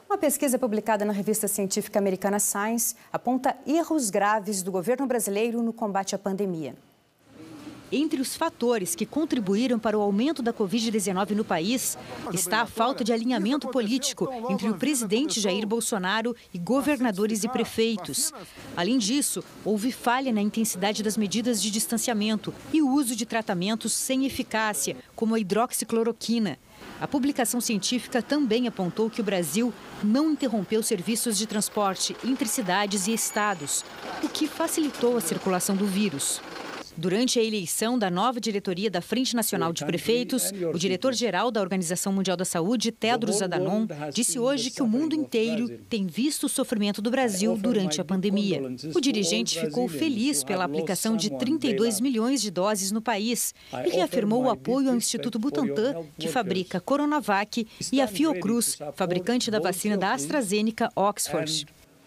Uma pesquisa publicada na revista científica americana Science aponta erros graves do governo brasileiro no combate à pandemia. Entre os fatores que contribuíram para o aumento da Covid-19 no país está a falta de alinhamento político entre o presidente Jair Bolsonaro e governadores e prefeitos. Além disso, houve falha na intensidade das medidas de distanciamento e o uso de tratamentos sem eficácia, como a hidroxicloroquina. A publicação científica também apontou que o Brasil não interrompeu serviços de transporte entre cidades e estados, o que facilitou a circulação do vírus. Durante a eleição da nova diretoria da Frente Nacional de Prefeitos, o diretor-geral da Organização Mundial da Saúde, Tedros Adhanom, disse hoje que o mundo inteiro tem visto o sofrimento do Brasil durante a pandemia. O dirigente ficou feliz pela aplicação de 32 milhões de doses no país e reafirmou o apoio ao Instituto Butantan, que fabrica Coronavac, e a Fiocruz, fabricante da vacina da AstraZeneca Oxford.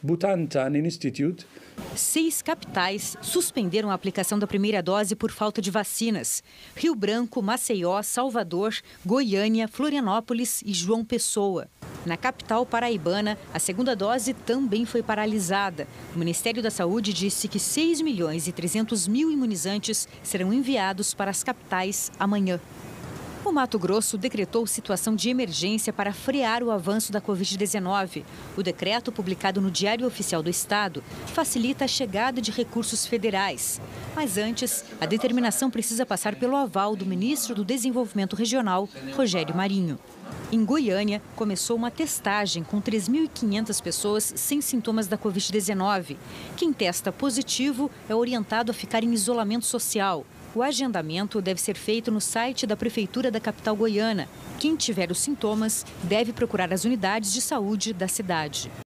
6 capitais suspenderam a aplicação da primeira dose por falta de vacinas: Rio Branco, Maceió, Salvador, Goiânia, Florianópolis e João Pessoa. Na capital paraibana, a segunda dose também foi paralisada. O Ministério da Saúde disse que 6.300.000 imunizantes serão enviados para as capitais amanhã. O Mato Grosso decretou situação de emergência para frear o avanço da Covid-19. O decreto, publicado no Diário Oficial do Estado, facilita a chegada de recursos federais. Mas antes, a determinação precisa passar pelo aval do ministro do Desenvolvimento Regional, Rogério Marinho. Em Goiânia, começou uma testagem com 3.500 pessoas sem sintomas da Covid-19. Quem testa positivo é orientado a ficar em isolamento social. O agendamento deve ser feito no site da Prefeitura da capital goiana. Quem tiver os sintomas deve procurar as unidades de saúde da cidade.